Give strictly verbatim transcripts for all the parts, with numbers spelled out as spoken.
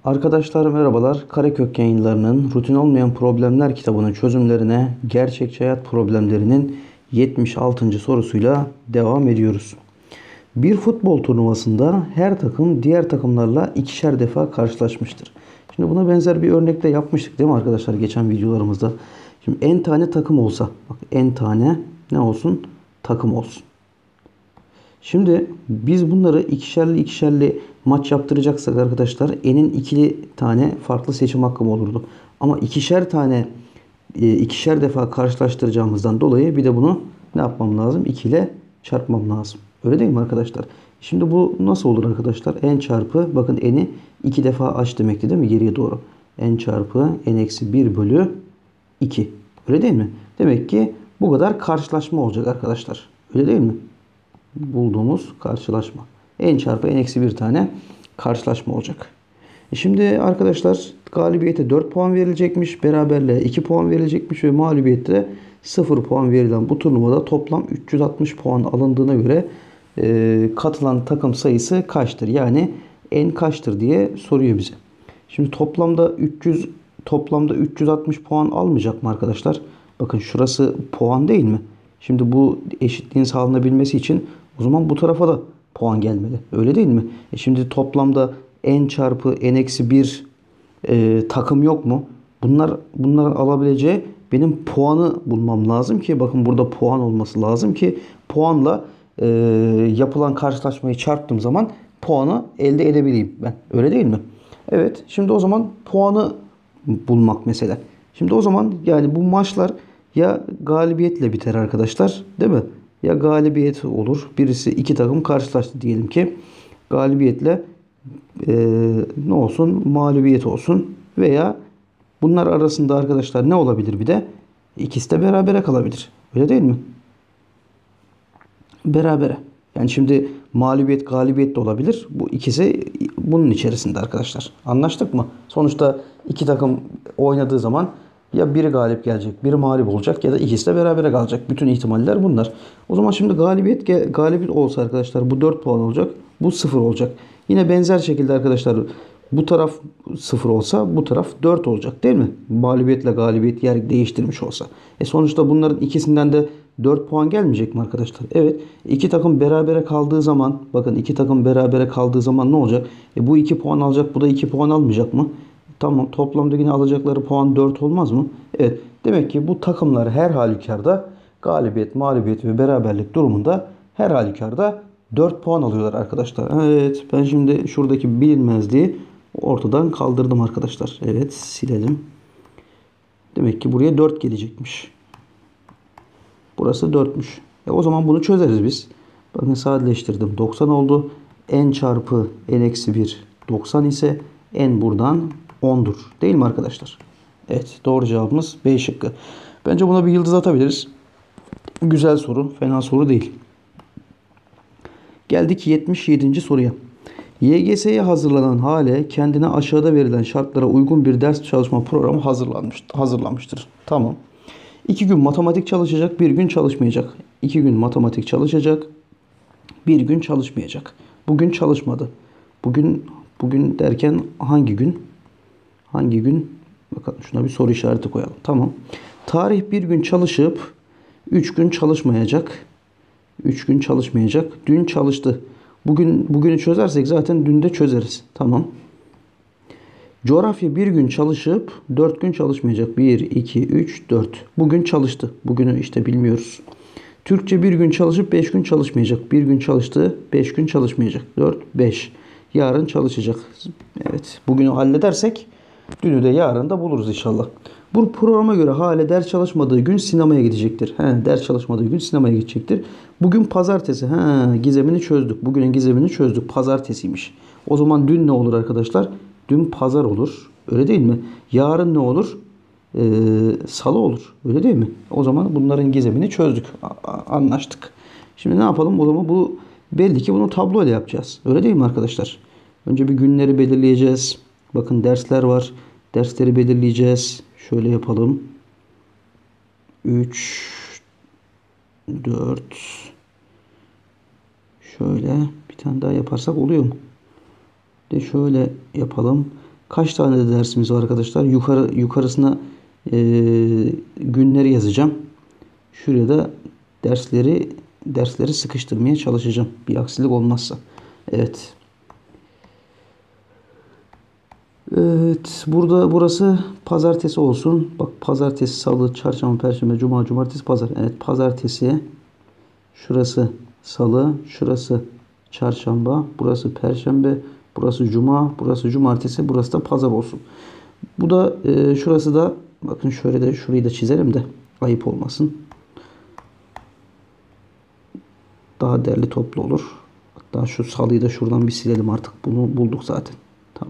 Arkadaşlar merhabalar. Karekök Yayınları'nın Rutin Olmayan Problemler kitabının çözümlerine gerçekçi hayat problemlerinin yetmiş altıncı sorusuyla devam ediyoruz. Bir futbol turnuvasında her takım diğer takımlarla ikişer defa karşılaşmıştır. Şimdi buna benzer bir örnekte yapmıştık değil mi arkadaşlar geçen videolarımızda? Şimdi n tane takım olsa, bak n tane ne olsun? Takım olsun. Şimdi biz bunları ikişerli ikişerli maç yaptıracaksak arkadaşlar n'in ikili tane farklı seçim hakkım olurdu. Ama ikişer tane e, ikişer defa karşılaştıracağımızdan dolayı bir de bunu ne yapmam lazım? iki ile çarpmam lazım. Öyle değil mi arkadaşlar? Şimdi bu nasıl olur arkadaşlar? N çarpı bakın n'i iki defa aç demekti değil mi? Geriye doğru. N çarpı n eksi bir bölü iki. Öyle değil mi? Demek ki bu kadar karşılaşma olacak arkadaşlar. Öyle değil mi? Bulduğumuz karşılaşma. N çarpı n eksi bir tane karşılaşma olacak. E şimdi arkadaşlar galibiyete dört puan verilecekmiş. Beraberliğe iki puan verilecekmiş. Ve mağlubiyette sıfır puan verilen bu turnuvada toplam üç yüz altmış puan alındığına göre e, katılan takım sayısı kaçtır? Yani n kaçtır diye soruyor bize. Şimdi toplamda üç yüz toplamda üç yüz altmış puan almayacak mı arkadaşlar? Bakın şurası puan değil mi? Şimdi bu eşitliğin sağlanabilmesi için o zaman bu tarafa da puan gelmeli. Öyle değil mi? E şimdi toplamda n çarpı n eksi bir e, takım yok mu? Bunlar bunların alabileceği benim puanı bulmam lazım ki bakın burada puan olması lazım ki puanla e, yapılan karşılaşmayı çarptığım zaman puanı elde edebileyim ben. Öyle değil mi? Evet. Şimdi o zaman puanı bulmak mesela. Şimdi o zaman yani bu maçlar ya galibiyetle biter arkadaşlar, değil mi? Ya galibiyet olur. Birisi iki takım karşılaştı diyelim ki. Galibiyetle e, ne olsun? Mağlubiyet olsun. Veya bunlar arasında arkadaşlar ne olabilir bir de? İkisi de berabere kalabilir. Öyle değil mi? Berabere. Yani şimdi mağlubiyet galibiyet de olabilir. Bu ikisi bunun içerisinde arkadaşlar. Anlaştık mı? Sonuçta iki takım oynadığı zaman ya biri galip gelecek, biri mağlup olacak ya da ikisi de berabere kalacak. Bütün ihtimaller bunlar. O zaman şimdi galibiyet galibiyet olsa arkadaşlar bu dört puan olacak. Bu sıfır olacak. Yine benzer şekilde arkadaşlar bu taraf sıfır olsa bu taraf dört olacak değil mi? Mağlubiyetle galibiyet yer değiştirmiş olsa. E sonuçta bunların ikisinden de dört puan gelmeyecek mi arkadaşlar? Evet. İki takım berabere kaldığı zaman bakın iki takım berabere kaldığı zaman ne olacak? E bu iki puan alacak, bu da iki puan almayacak mı? Tamam. Toplamda yine alacakları puan dört olmaz mı? Evet. Demek ki bu takımlar her halükarda galibiyet, mağlubiyet ve beraberlik durumunda her halükarda dört puan alıyorlar arkadaşlar. Evet. Ben şimdi şuradaki bilinmezliği ortadan kaldırdım arkadaşlar. Evet. Silelim. Demek ki buraya dört gelecekmiş. Burası dörtmüş. E o zaman bunu çözeriz biz. Bakın sadeleştirdim. doksan oldu. N çarpı n eksi bir doksan ise n buradan ondur. Değil mi arkadaşlar? Evet. Doğru cevabımız B şıkkı. Bence buna bir yıldız atabiliriz. Güzel soru. Fena soru değil. Geldik yetmiş yedinci soruya. Y G S'ye hazırlanan Hale kendine aşağıda verilen şartlara uygun bir ders çalışma programı hazırlanmış, hazırlamıştır. Tamam. İki gün matematik çalışacak, bir gün çalışmayacak. İki gün matematik çalışacak, bir gün çalışmayacak. Bugün çalışmadı. Bugün bugün derken hangi gün? Hangi gün? Bakalım şuna bir soru işareti koyalım. Tamam. Tarih bir gün çalışıp üç gün çalışmayacak. Üç gün çalışmayacak. Dün çalıştı. Bugün bugünü çözersek zaten dün de çözeriz. Tamam. Coğrafya bir gün çalışıp dört gün çalışmayacak. bir, iki, üç, dört. Bugün çalıştı. Bugünü işte bilmiyoruz. Türkçe bir gün çalışıp beş gün çalışmayacak. Bir gün çalıştı, beş gün çalışmayacak. dört, beş. Yarın çalışacak. Evet. Bugünü halledersek dünü de yarın da buluruz inşallah. Bu programa göre Hale ders çalışmadığı gün sinemaya gidecektir. He, ders çalışmadığı gün sinemaya gidecektir. Bugün pazartesi. He, gizemini çözdük. Bugünün gizemini çözdük. Pazartesiymiş. O zaman dün ne olur arkadaşlar? Dün pazar olur. Öyle değil mi? Yarın ne olur? Ee, salı olur. Öyle değil mi? O zaman bunların gizemini çözdük. A- anlaştık. Şimdi ne yapalım? O zaman bu belli ki bunu tablo ile yapacağız. Öyle değil mi arkadaşlar? Önce bir günleri belirleyeceğiz. Bakın dersler var. Dersleri belirleyeceğiz. Şöyle yapalım. üç, dört. Şöyle bir tane daha yaparsak oluyor mu? De şöyle yapalım. Kaç tane de dersimiz var arkadaşlar? Yukarı yukarısına e, günleri yazacağım. Şuraya da dersleri dersleri sıkıştırmaya çalışacağım. Bir aksilik olmazsa. Evet. Evet. Burada burası pazartesi olsun. Bak pazartesi, salı, çarşamba, perşembe, cuma, cumartesi, pazar. Evet pazartesi. Şurası salı. Şurası çarşamba. Burası perşembe. Burası cuma. Burası cumartesi. Burası da pazar olsun. Bu da e, şurası da bakın şöyle de şurayı da çizelim de ayıp olmasın. Daha derli toplu olur. Hatta şu salıyı da şuradan bir silelim artık. Bunu bulduk zaten. Tamam.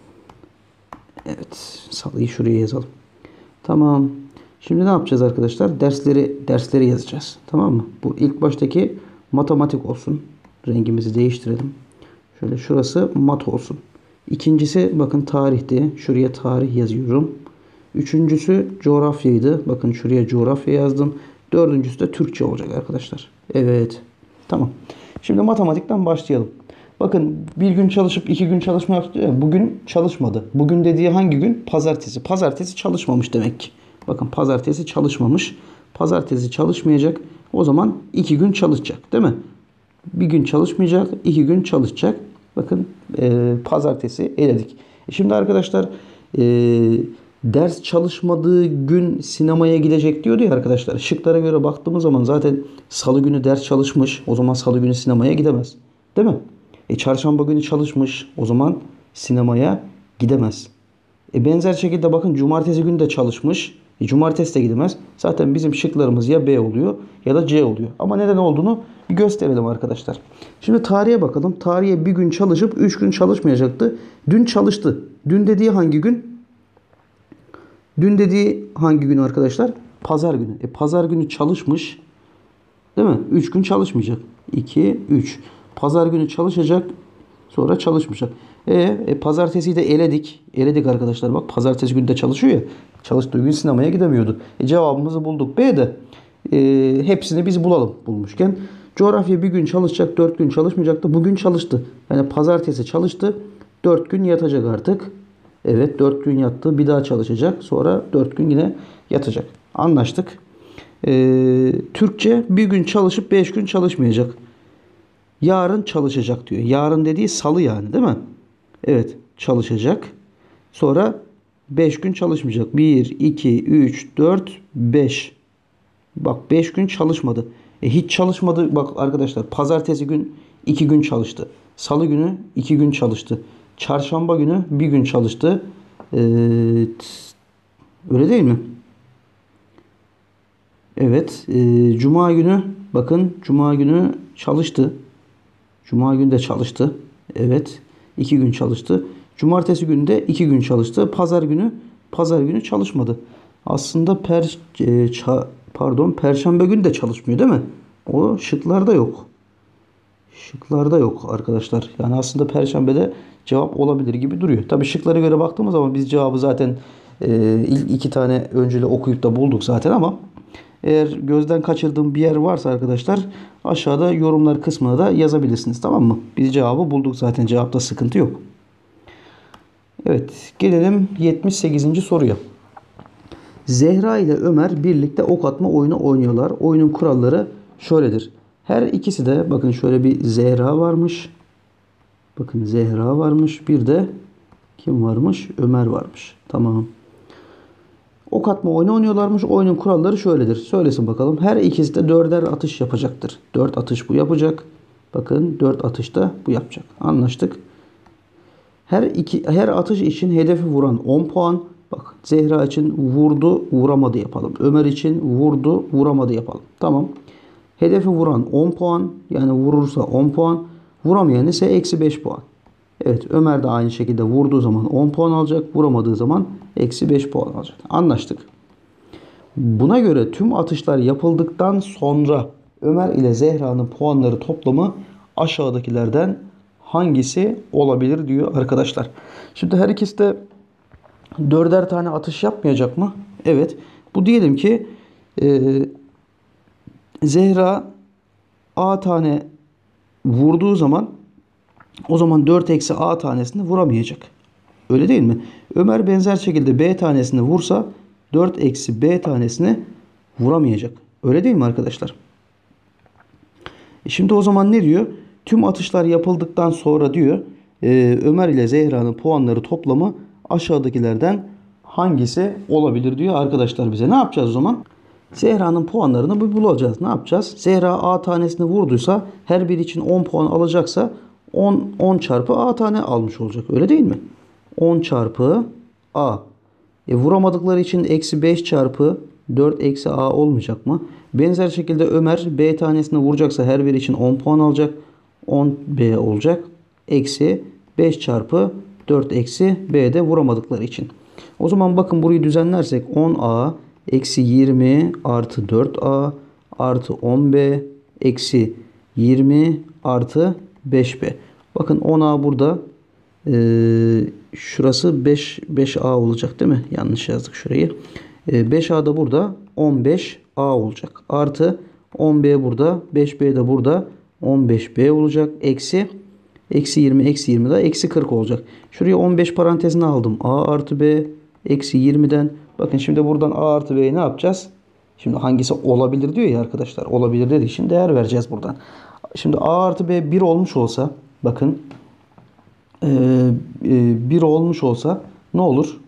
Evet. Salıyı şuraya yazalım. Tamam. Şimdi ne yapacağız arkadaşlar? Dersleri dersleri yazacağız. Tamam mı? Bu ilk baştaki matematik olsun. Rengimizi değiştirelim. Şöyle şurası mat olsun. İkincisi bakın tarihti. Şuraya tarih yazıyorum. Üçüncüsü coğrafyaydı. Bakın şuraya coğrafya yazdım. Dördüncüsü de Türkçe olacak arkadaşlar. Evet. Tamam. Şimdi matematikten başlayalım. Bakın bir gün çalışıp iki gün çalışma yaptı ya. Bugün çalışmadı. Bugün dediği hangi gün? Pazartesi. Pazartesi çalışmamış demek ki. Bakın pazartesi çalışmamış. Pazartesi çalışmayacak. O zaman iki gün çalışacak. Değil mi? Bir gün çalışmayacak. iki gün çalışacak. Bakın e, pazartesi eledik. E şimdi arkadaşlar e, ders çalışmadığı gün sinemaya gidecek diyordu ya arkadaşlar. Şıklara göre baktığımız zaman zaten salı günü ders çalışmış. O zaman salı günü sinemaya gidemez. Değil mi? E çarşamba günü çalışmış. O zaman sinemaya gidemez. E benzer şekilde bakın cumartesi günü de çalışmış. E cumartesi de gidemez. Zaten bizim şıklarımız ya B oluyor ya da C oluyor. Ama neden olduğunu bir gösterelim arkadaşlar. Şimdi tarihe bakalım. Tarihe bir gün çalışıp üç gün çalışmayacaktı. Dün çalıştı. Dün dediği hangi gün? Dün dediği hangi gün arkadaşlar? Pazar günü. E pazar günü çalışmış. Değil mi? üç gün çalışmayacak. iki, üç. Pazar günü çalışacak. Sonra çalışmayacak. E, e pazartesiyi de eledik. Eledik arkadaşlar. Bak pazartesi günü de çalışıyor ya. Çalıştığı gün sinemaya gidemiyordu. E, cevabımızı bulduk. B de e, hepsini biz bulalım bulmuşken. Coğrafya bir gün çalışacak. Dört gün çalışmayacaktı. Bugün çalıştı. Yani pazartesi çalıştı. Dört gün yatacak artık. Evet dört gün yattı. Bir daha çalışacak. Sonra dört gün yine yatacak. Anlaştık. Ee, Türkçe bir gün çalışıp beş gün çalışmayacak. Yarın çalışacak diyor. Yarın dediği salı yani değil mi? Evet çalışacak. Sonra beş gün çalışmayacak. bir, iki, üç, dört, beş. Bak beş gün çalışmadı. E hiç çalışmadı. Bak arkadaşlar pazartesi gün iki gün çalıştı. Salı günü iki gün çalıştı. Çarşamba günü bir gün çalıştı. Ee, öyle değil mi? Evet. E, Cuma günü bakın Cuma günü çalıştı. Cuma günü de çalıştı. Evet. iki gün çalıştı. Cumartesi günü de iki gün çalıştı. Pazar günü Pazar günü çalışmadı. Aslında per, e, ça, pardon Perşembe günü de çalışmıyor değil mi? O şıklarda yok. Şıklarda yok arkadaşlar. Yani aslında Perşembe'de cevap olabilir gibi duruyor. Tabii şıklara göre baktığımız zaman biz cevabı zaten e, ilk iki tane önceli okuyup da bulduk zaten ama eğer gözden kaçırdığım bir yer varsa arkadaşlar aşağıda yorumlar kısmına da yazabilirsiniz. Tamam mı? Biz cevabı bulduk zaten. Cevapta sıkıntı yok. Evet. Gelelim yetmiş sekizinci soruya. Zehra ile Ömer birlikte ok atma oyunu oynuyorlar. Oyunun kuralları şöyledir. Her ikisi de bakın şöyle bir Zehra varmış. Bakın Zehra varmış. Bir de kim varmış? Ömer varmış. Tamam. Ok atma oyunu oynuyorlarmış. Oyunun kuralları şöyledir. Söylesin bakalım. Her ikisi de dörder atış yapacaktır. Dört atış bu yapacak. Bakın dört atışta bu yapacak. Anlaştık. Her iki her atış için hedefi vuran on puan. Bak Zehra için vurdu, vuramadı yapalım. Ömer için vurdu, vuramadı yapalım. Tamam. Hedefi vuran on puan. Yani vurursa on puan. Vuramayan ise eksi beş puan. Evet Ömer de aynı şekilde vurduğu zaman on puan alacak. Vuramadığı zaman eksi beş puan alacak. Anlaştık. Buna göre tüm atışlar yapıldıktan sonra Ömer ile Zehra'nın puanları toplamı aşağıdakilerden hangisi olabilir diyor arkadaşlar. Şimdi her ikisi de dörder tane atış yapmayacak mı? Evet. Bu diyelim ki e, Zehra A tane vurduğu zaman o zaman dört eksi A tanesini vuramayacak. Öyle değil mi? Ömer benzer şekilde B tanesini vursa dört eksi B tanesini vuramayacak. Öyle değil mi arkadaşlar? E şimdi o zaman ne diyor? Tüm atışlar yapıldıktan sonra diyor e, Ömer ile Zehra'nın puanları toplamı aşağıdakilerden hangisi olabilir diyor arkadaşlar bize. Ne yapacağız o zaman? Zehra'nın puanlarını bir bulacağız. Ne yapacağız? Zehra A tanesini vurduysa her biri için on puan alacaksa on, on çarpı A tane almış olacak. Öyle değil mi? on çarpı A. E vuramadıkları için eksi beş çarpı dört eksi A olmayacak mı? Benzer şekilde Ömer B tanesini vuracaksa her biri için on puan alacak. on B olacak. Eksi beş çarpı dört eksi B'de vuramadıkları için. O zaman bakın burayı düzenlersek on A eksi yirmi artı dört A artı on B eksi yirmi artı beş B. Bakın on A burada ee, şurası beş, beş A olacak değil mi? Yanlış yazdık şurayı. Ee, beş A da burada on beş A olacak. Artı on B burada, beş B de burada on beş B olacak. Eksi eksi yirmi eksi yirmi de eksi kırk olacak. Şuraya on beş parantezine aldım. A artı B eksi yirmiden. Bakın şimdi buradan A artı B'yi ne yapacağız? Şimdi hangisi olabilir diyor ya arkadaşlar. Olabilir dediği için değer vereceğiz buradan. Şimdi A artı B bir olmuş olsa bakın bir olmuş olsa ne olur?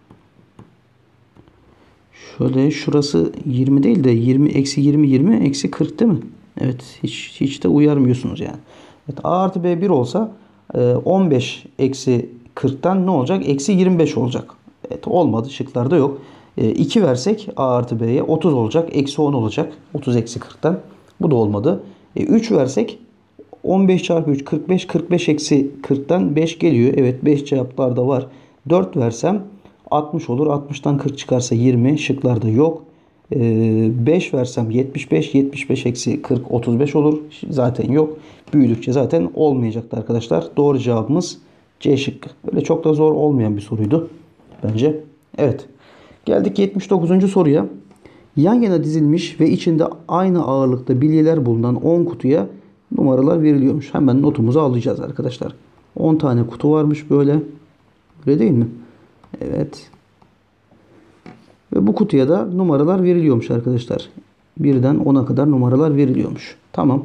Şöyle şurası yirmi değil de yirmi eksi yirmi yirmi eksi kırk değil mi? Evet, hiç hiç de uyarmıyorsunuz yani. Evet, A artı B bir olsa on beş eksi kırktan ne olacak? Eksi yirmi beş olacak. Evet, olmadı. Şıklarda yok. iki versek A artı B'ye otuz olacak. Eksi on olacak. otuz eksi kırktan. Bu da olmadı. üç versek on beş çarpı üç kırk beş. kırk beş eksi kırktan beş geliyor. Evet, beş cevaplarda var. dört versem altmış olur. altmıştan kırk çıkarsa yirmi. Şıklarda yok. beş versem yetmiş beş. yetmiş beş eksi kırk otuz beş olur. Zaten yok. Büyüdükçe zaten olmayacaktı arkadaşlar. Doğru cevabımız C şıkkı. Böyle çok da zor olmayan bir soruydu bence. Evet. Geldik yetmiş dokuzuncu soruya. Yan yana dizilmiş ve içinde aynı ağırlıkta bilyeler bulunan on kutuya numaralar veriliyormuş. Hemen notumuzu alacağız arkadaşlar. on tane kutu varmış böyle. Öyle değil mi? Evet. Ve bu kutuya da numaralar veriliyormuş arkadaşlar. birden ona kadar numaralar veriliyormuş. Tamam.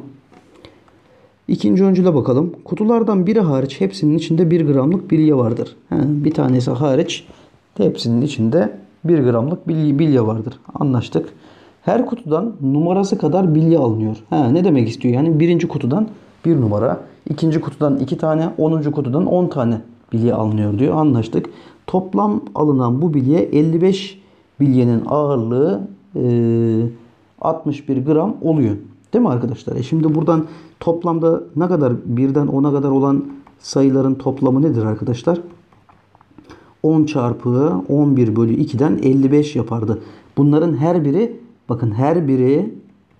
İkinci öncüle bakalım. Kutulardan biri hariç hepsinin içinde bir gramlık bilye vardır. He, bir tanesi hariç hepsinin içinde bir gramlık bilye, bilye vardır. Anlaştık. Her kutudan numarası kadar bilye alınıyor. He, ne demek istiyor? Yani birinci kutudan bir numara, ikinci kutudan iki tane, onuncu kutudan on tane bilye alınıyor diyor. Anlaştık. Toplam alınan bu bilye elli beş bilyenin ağırlığı e, altmış bir gram oluyor. Değil mi arkadaşlar? E şimdi buradan toplamda ne kadar birden ona kadar olan sayıların toplamı nedir arkadaşlar? on çarpı on bir bölü iki'den elli beş yapardı. Bunların her biri bakın her biri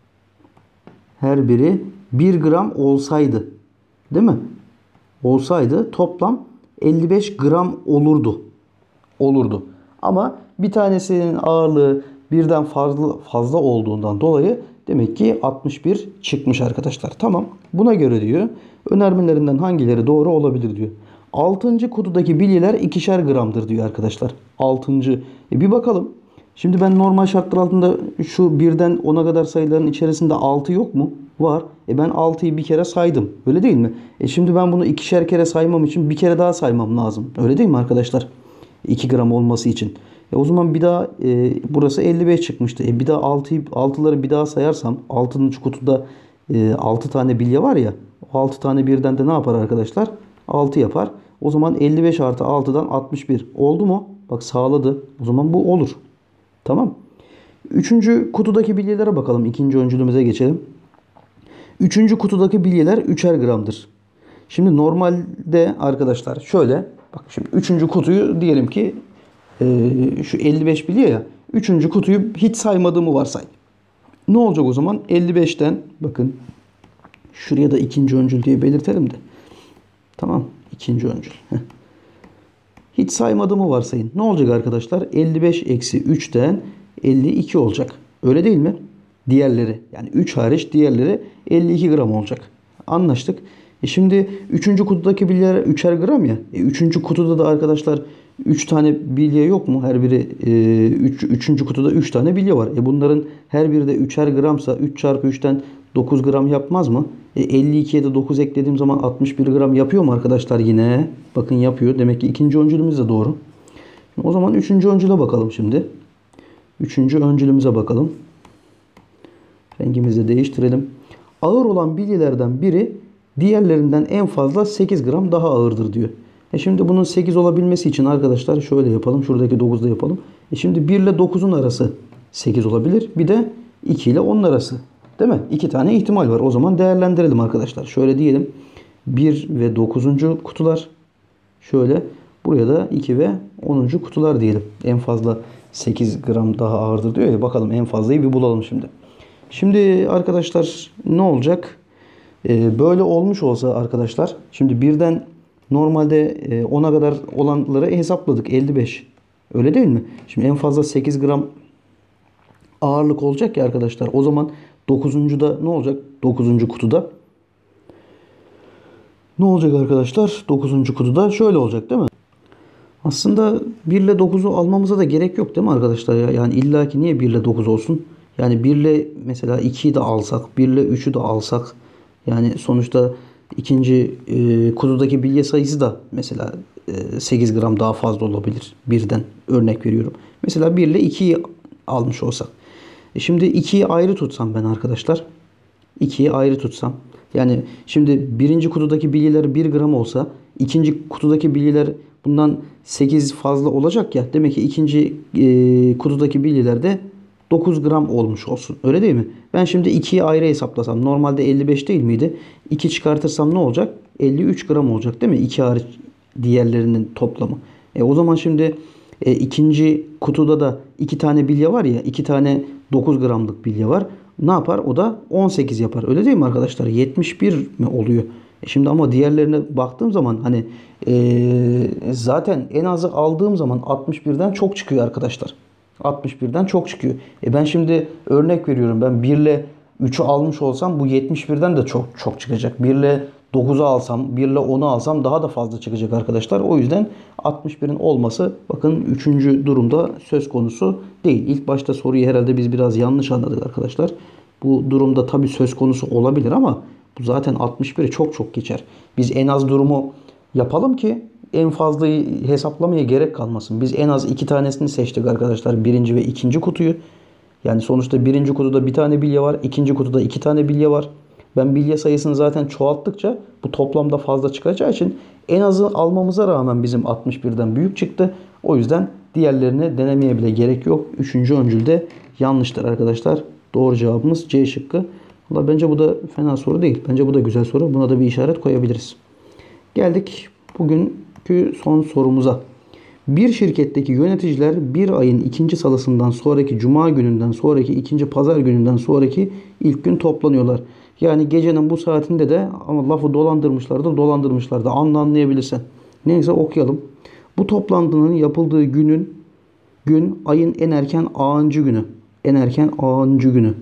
her biri bir gram olsaydı değil mi? Olsaydı toplam elli beş gram olurdu. Olurdu. Ama bir tanesinin ağırlığı birden fazla fazla olduğundan dolayı demek ki altmış bir çıkmış arkadaşlar. Tamam. Buna göre diyor önermelerinden hangileri doğru olabilir diyor. altıncı kutudaki bilyeler ikişer gramdır diyor arkadaşlar. altıncı. E bir bakalım. Şimdi ben normal şartlar altında şu birden ona kadar sayıların içerisinde altı yok mu? Var. E ben altıyı bir kere saydım. Öyle değil mi? E şimdi ben bunu ikişer kere saymam için bir kere daha saymam lazım. Öyle değil mi arkadaşlar? iki gram olması için. E o zaman bir daha e, burası elli beş çıkmıştı. E bir daha altıyı, altıları bir daha sayarsam altıncı kutuda e, altı tane bilye var ya. O altı tane birden de ne yapar arkadaşlar? altı yapar. O zaman elli beş artı altıdan altmış bir. Oldu mu? Bak sağladı. O zaman bu olur. Tamam. Üçüncü kutudaki bilyelere bakalım. İkinci öncülümüze geçelim. Üçüncü kutudaki bilyeler üçer gramdır. Şimdi normalde arkadaşlar şöyle. Bak şimdi üçüncü kutuyu diyelim ki e, şu elli beş bilye ya. Üçüncü kutuyu hiç saymadığımı varsay. Ne olacak o zaman? elli beşten bakın şuraya da ikinci öncül diye belirtelim de. Tamam. İkinci öncül. Heh. Hiç saymadığımı varsayın. Ne olacak arkadaşlar? elli beş eksi üçten elli iki olacak. Öyle değil mi? Diğerleri yani üç hariç diğerleri elli iki gram olacak. Anlaştık. E şimdi üçüncü kutudaki bilyeler üçer gram ya. E üçüncü kutuda da arkadaşlar üç tane bilye yok mu? Her biri e, üç, üçüncü kutuda üç tane bilye var. E bunların her biri de üçer gramsa üç çarpı üçten dokuz gram yapmaz mı? E elli ikiye de dokuz eklediğim zaman altmış bir gram yapıyor mu arkadaşlar yine? Bakın yapıyor. Demek ki ikinci öncülümüz de doğru. O zaman üçüncü öncüle bakalım şimdi. Üçüncü öncülümüze bakalım. Rengimizi değiştirelim. Ağır olan bilyelerden biri diğerlerinden en fazla sekiz gram daha ağırdır diyor. E şimdi bunun sekiz olabilmesi için arkadaşlar şöyle yapalım. Şuradaki dokuzda yapalım. E şimdi bir ile dokuzun arası sekiz olabilir. Bir de iki ile onun arası. Değil mi? İki tane ihtimal var. O zaman değerlendirelim arkadaşlar. Şöyle diyelim. bir ve dokuzuncu kutular. Şöyle. Buraya da iki ve onuncu kutular diyelim. En fazla sekiz gram daha ağırdır diyor ya. Bakalım en fazlayı bir bulalım şimdi. Şimdi arkadaşlar ne olacak? Ee, böyle olmuş olsa arkadaşlar. Şimdi birden normalde ona kadar olanları hesapladık. elli beş. Öyle değil mi? Şimdi en fazla sekiz gram ağırlık olacak ya arkadaşlar. O zaman dokuzuncuda ne olacak? dokuzuncu kutuda. Ne olacak arkadaşlar? dokuzuncu kutuda şöyle olacak değil mi? Aslında bir ile dokuzu almamıza da gerek yok değil mi arkadaşlar ya? Yani illaki niye bir ile dokuz olsun? Yani bir ile mesela ikiyi de alsak, bir ile üçü de alsak, yani sonuçta ikinci e, kutudaki bilye sayısı da mesela e, sekiz gram daha fazla olabilir. Birden örnek veriyorum. Mesela bir ile ikiyi almış olsak. E şimdi ikiyi ayrı tutsam ben arkadaşlar. ikiyi ayrı tutsam. Yani şimdi birinci kutudaki bilyeler bir gram olsa ikinci kutudaki bilyeler bundan sekiz fazla olacak ya. Demek ki ikinci e, kutudaki bilyeler de dokuz gram olmuş olsun. Öyle değil mi? Ben şimdi ikiyi ayrı hesaplasam. Normalde elli beş değil miydi? iki çıkartırsam ne olacak? elli üç gram olacak değil mi? iki hariç diğerlerinin toplamı. E o zaman şimdi e, ikinci kutuda da iki tane bilye var ya. iki tane dokuz gramlık bilye var. Ne yapar? O da on sekiz yapar. Öyle değil mi arkadaşlar? yetmiş bir mi oluyor? E şimdi ama diğerlerine baktığım zaman hani e, zaten en azı aldığım zaman altmış birden çok çıkıyor arkadaşlar. altmış birden çok çıkıyor. E ben şimdi örnek veriyorum. Ben bir ile üçü almış olsam bu yetmiş birden de çok çok çıkacak. bir ile dokuzu alsam, bir ile onu alsam daha da fazla çıkacak arkadaşlar. O yüzden altmış birin olması bakın üçüncü durumda söz konusu değil. İlk başta soruyu herhalde biz biraz yanlış anladık arkadaşlar. Bu durumda tabii söz konusu olabilir ama bu zaten altmış biri çok çok geçer. Biz en az durumu yapalım ki en fazlayı hesaplamaya gerek kalmasın. Biz en az iki tanesini seçtik arkadaşlar. Birinci ve ikinci kutuyu. Yani sonuçta birinci kutuda bir tane bilye var. İkinci kutuda iki tane bilye var. Ben bilye sayısını zaten çoğalttıkça bu toplamda fazla çıkacağı için en azı almamıza rağmen bizim altmış birden büyük çıktı. O yüzden diğerlerini denemeye bile gerek yok. Üçüncü öncülde yanlıştır arkadaşlar. Doğru cevabımız C şıkkı. Valla bence bu da fena soru değil. Bence bu da güzel soru. Buna da bir işaret koyabiliriz. Geldik bugünkü son sorumuza. Bir şirketteki yöneticiler bir ayın ikinci salısından sonraki cuma gününden sonraki ikinci pazar gününden sonraki ilk gün toplanıyorlar. Yani gecenin bu saatinde de ama lafı dolandırmışlar da dolandırmışlar da anla anlayabilirsen. Neyse okuyalım. Bu toplantının yapıldığı günün gün ayın en erken ağıncı günü. En erken ağıncı günü.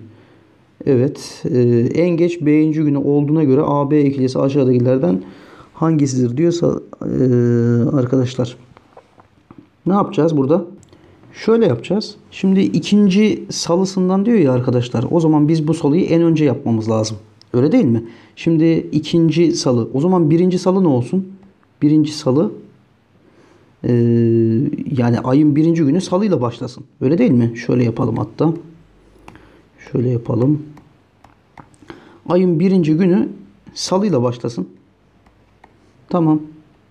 Evet. E, en geç B'inci günü olduğuna göre A B ikilisi aşağıdakilerden hangisidir diyorsa e, arkadaşlar. Ne yapacağız burada? Şöyle yapacağız. Şimdi ikinci salısından diyor ya arkadaşlar. O zaman biz bu salıyı en önce yapmamız lazım. Öyle değil mi? Şimdi ikinci salı. O zaman birinci salı ne olsun? Birinci salı e, yani ayın birinci günü salıyla başlasın. Öyle değil mi? Şöyle yapalım hatta. Şöyle yapalım. Ayın birinci günü salıyla başlasın. Tamam.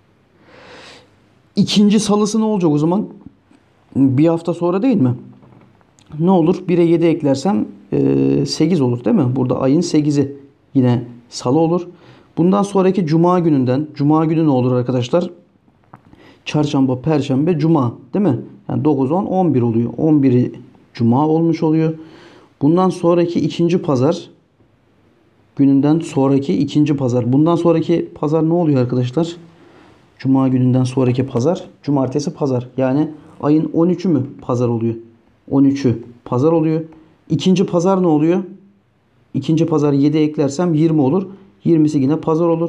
İkinci salısı ne olacak o zaman? Bir hafta sonra değil mi? Ne olur? bire yedi eklersem e, sekiz olur değil mi? Burada ayın sekizi yine salı olur. Bundan sonraki cuma gününden. Cuma günü ne olur arkadaşlar? Çarşamba, perşembe, cuma değil mi? Yani dokuz, on, on bir oluyor. on biri cuma olmuş oluyor. Bundan sonraki ikinci pazar gününden sonraki ikinci pazar. Bundan sonraki pazar ne oluyor arkadaşlar? Cuma gününden sonraki pazar. Cumartesi pazar. Yani ayın on üçü mü pazar oluyor? on üçü pazar oluyor. İkinci pazar ne oluyor? İkinci pazar yedi eklersem yirmi olur. yirmisi yine pazar olur.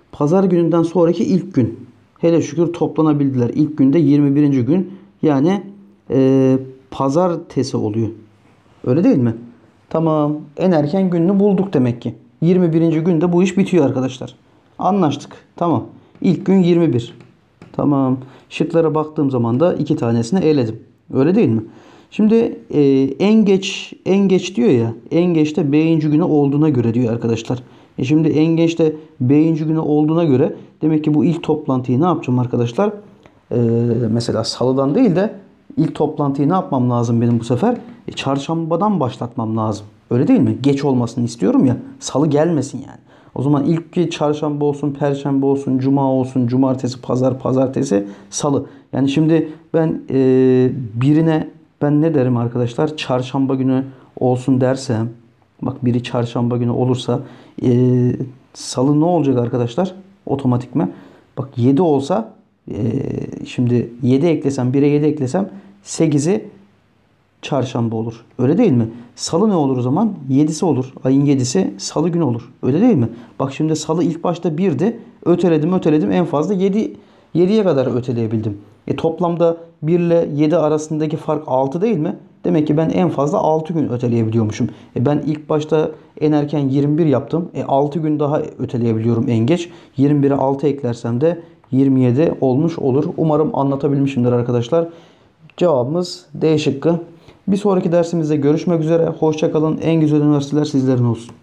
Pazar gününden sonraki ilk gün. Hele şükür toplanabildiler. İlk günde yirmi birinci gün. Yani e, pazartesi oluyor. Öyle değil mi? Tamam. En erken gününü bulduk demek ki. yirmi birinci günde bu iş bitiyor arkadaşlar. Anlaştık. Tamam. İlk gün yirmi bir. Tamam. Şıklara baktığım zaman da iki tanesini eledim. Öyle değil mi? Şimdi e, en geç en geç diyor ya. En geçte B'inci günü olduğuna göre diyor arkadaşlar. E şimdi en geçte B'inci günü olduğuna göre demek ki bu ilk toplantıyı ne yapacağım arkadaşlar? E, mesela salıdan değil de ilk toplantıyı ne yapmam lazım benim bu sefer? E, çarşambadan başlatmam lazım. Öyle değil mi? Geç olmasını istiyorum ya. Salı gelmesin yani. O zaman ilk çarşamba olsun, perşembe olsun, cuma olsun, cumartesi, pazar, pazartesi, salı. Yani şimdi ben e, birine ben ne derim arkadaşlar? Çarşamba günü olsun dersem, bak biri çarşamba günü olursa e, salı ne olacak arkadaşlar? Otomatikman. Bak yedi olsa e, şimdi yedi eklesem, bire yedi eklesem sekizi çarşamba olur. Öyle değil mi? Salı ne olur o zaman? yedisi olur. Ayın yedisi salı günü olur. Öyle değil mi? Bak şimdi salı ilk başta birdi. Öteledim öteledim en fazla yedi yediye kadar öteleyebildim. E toplamda bir ile yedi arasındaki fark altı değil mi? Demek ki ben en fazla altı gün öteleyebiliyormuşum. E ben ilk başta en erken yirmi bir yaptım. E altı gün daha öteleyebiliyorum en geç. yirmi bire altı eklersem de yirmi yedi olmuş olur. Umarım anlatabilmişimdir arkadaşlar. Cevabımız D şıkkı. Bir sonraki dersimizde görüşmek üzere. Hoşça kalın. En güzel üniversiteler sizlerin olsun.